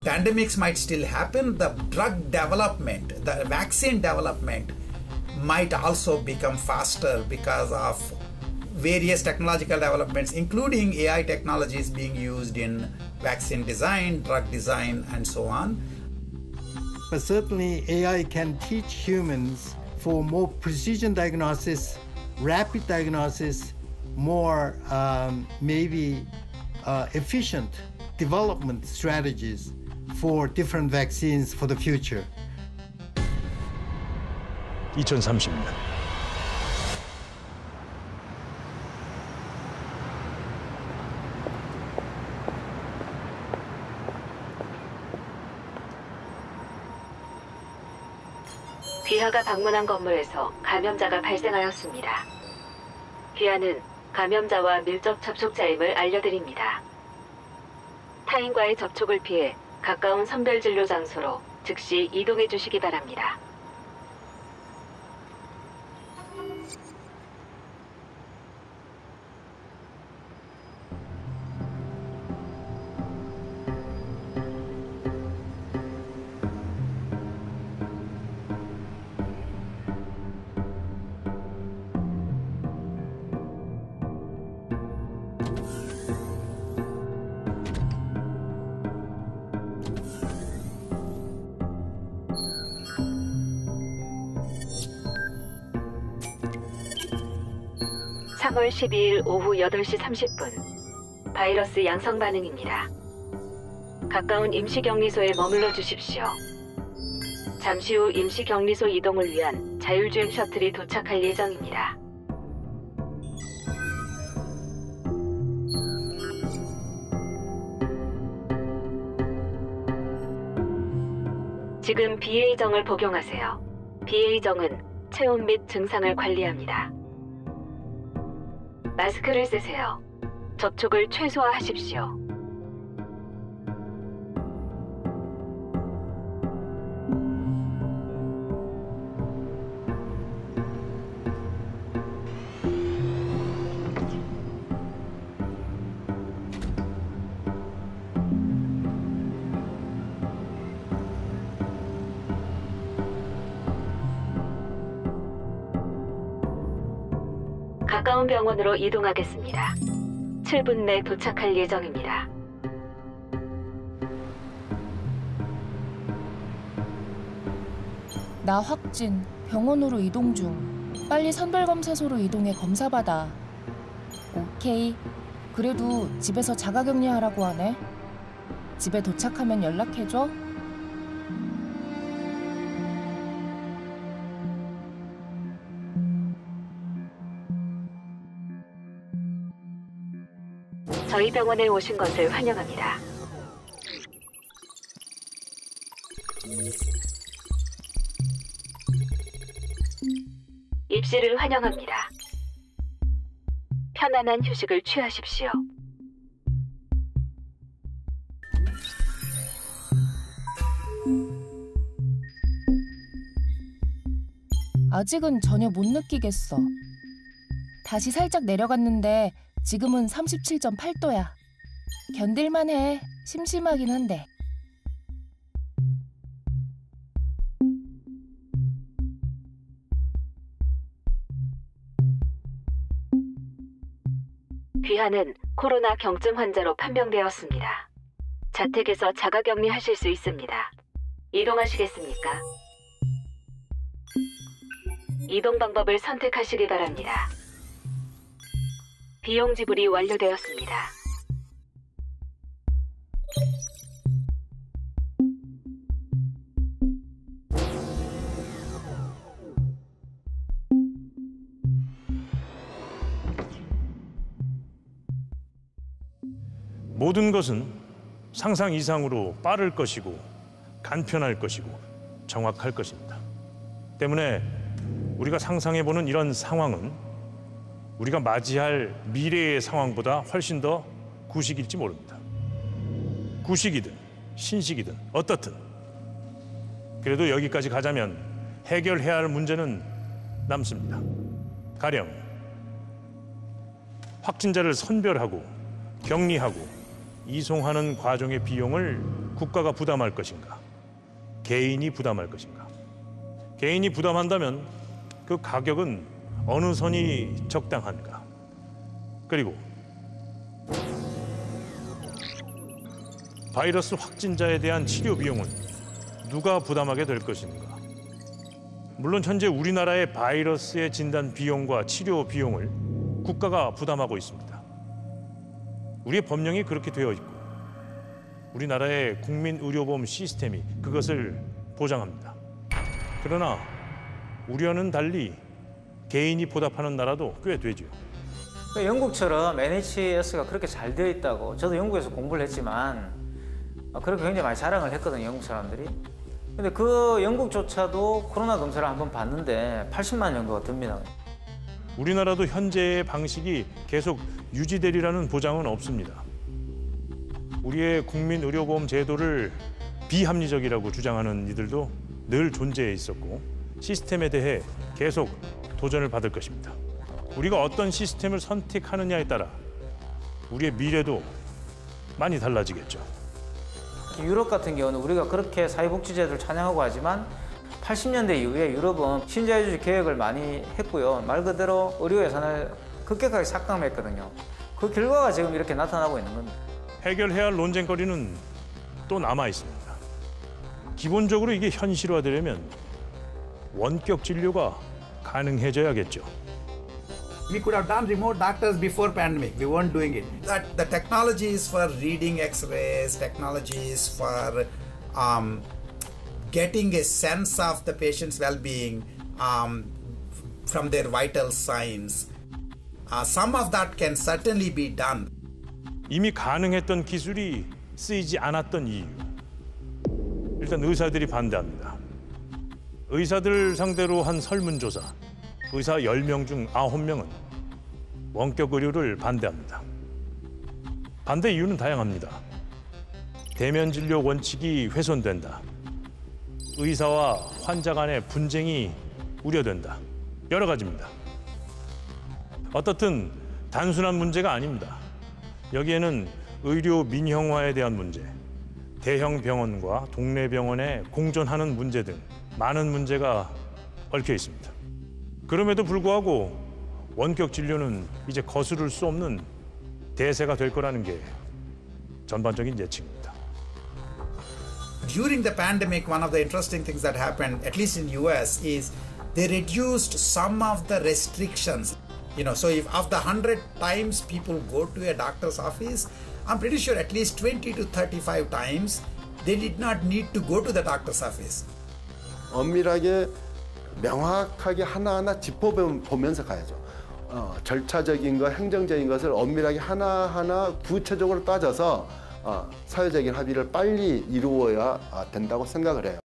pandemics might still happen, the drug development, the vaccine development might also become faster because of various technological developments, including AI technologies being used in vaccine design, drug design, and so on. But certainly AI can teach humans for more precision diagnosis, rapid diagnosis, more efficient development strategies for different vaccines for the future. 2030년 귀하가 방문한 건물에서 감염자가 발생하였습니다. 귀하는 감염자와 밀접 접촉자임을 알려드립니다. 타인과의 접촉을 피해 가까운 선별진료 장소로 즉시 이동해 주시기 바랍니다. (3월 12일) 오후 8시 30분 바이러스 양성 반응입니다. 가까운 임시격리소에 머물러 주십시오. 잠시 후 임시격리소 이동을 위한 자율주행 셔틀이 도착할 예정입니다. 지금 BA정을 복용하세요. BA정은 체온 및 증상을 관리합니다. 마스크를 쓰세요. 접촉을 최소화하십시오. 가까운 병원으로 이동하겠습니다. 7분 내 도착할 예정입니다. 나 확진, 병원으로 이동 중. 빨리 선별검사소로 이동해 검사받아. 오케이. 그래도 집에서 자가격리하라고 하네. 집에 도착하면 연락해줘. 저희 병원에 오신 것을 환영합니다. 입시를 환영합니다. 편안한 휴식을 취하십시오. 아직은 전혀 못 느끼겠어. 다시 살짝 내려갔는데 지금은 37.8도야. 견딜만 해. 심심하긴 한데. 귀하는 코로나 경증 환자로 판명되었습니다. 자택에서 자가격리하실 수 있습니다. 이동하시겠습니까? 이동 방법을 선택하시기 바랍니다. 비용 지불이 완료되었습니다. 모든 것은 상상 이상으로 빠를 것이고 간편할 것이고 정확할 것입니다. 때문에 우리가 상상해보는 이런 상황은 우리가 맞이할 미래의 상황보다 훨씬 더 구식일지 모릅니다. 구식이든 신식이든 어떻든 그래도 여기까지 가자면 해결해야 할 문제는 남습니다. 가령 확진자를 선별하고 격리하고 이송하는 과정의 비용을 국가가 부담할 것인가? 개인이 부담할 것인가? 개인이 부담한다면 그 가격은 어느 선이 적당한가? 그리고 바이러스 확진자에 대한 치료 비용은 누가 부담하게 될 것인가? 물론 현재 우리나라의 바이러스의 진단 비용과 치료 비용을 국가가 부담하고 있습니다. 우리의 법령이 그렇게 되어 있고 우리나라의 국민의료보험 시스템이 그것을 보장합니다. 그러나 우려는 달리 개인이 보답하는 나라도 꽤 되죠. 영국처럼 NHS가 그렇게 잘 되어 있다고, 저도 영국에서 공부를 했지만 그렇게 굉장히 많이 자랑을 했거든요, 영국 사람들이. 근데 그 영국조차도 코로나 검사를 한번 받는데 80만 원 정도가 듭니다. 우리나라도 현재의 방식이 계속 유지되리라는 보장은 없습니다. 우리의 국민의료보험 제도를 비합리적이라고 주장하는 이들도 늘 존재해 있었고 시스템에 대해 계속 도전을 받을 것입니다. 우리가 어떤 시스템을 선택하느냐에 따라 우리의 미래도 많이 달라지겠죠. 유럽 같은 경우는 우리가 그렇게 사회복지제도를 찬양하고 하지만 80년대 이후에 유럽은 신자유주의 개혁을 많이 했고요. 말 그대로 의료 예산을 급격하게 삭감했거든요. 그 결과가 지금 이렇게 나타나고 있는 겁니다. 해결해야 할 논쟁거리는 또 남아 있습니다. 기본적으로 이게 현실화되려면 원격 진료가 가능해져야겠죠. We could have done remote doctors before pandemic. We weren't doing it. That the technologies for reading X-rays, technologies for getting a sense of the patient's well-being from their vital signs. Some of that can certainly be done. 이미 가능했던 기술이 쓰이지 않았던 이유. 일단 의사들이 반대합니다. 의사들 상대로 한 설문조사. 의사 10명 중 9명은 원격 의료를 반대합니다. 반대 이유는 다양합니다. 대면 진료 원칙이 훼손된다. 의사와 환자 간의 분쟁이 우려된다. 여러 가지입니다. 어떻든 단순한 문제가 아닙니다. 여기에는 의료 민영화에 대한 문제, 대형 병원과 동네 병원에 공존하는 문제 등 많은 문제가 얽혀 있습니다. 그럼에도 불구하고 원격 진료는 이제 거스를 수 없는 대세가 될 거라는 게 전반적인 예측입니다. During the pandemic, one of the interesting things that happened, at least in US, is they reduced some of the restrictions. So if of the 100 times people go to a doctor's office, I'm pretty sure at least 20 to 35 times they did not need to go to the doctor's office. 엄밀하게 명확하게 하나하나 짚어보면서 가야죠. 절차적인 것, 행정적인 것을 엄밀하게 하나하나 구체적으로 따져서 사회적인 합의를 빨리 이루어야 된다고 생각을 해요.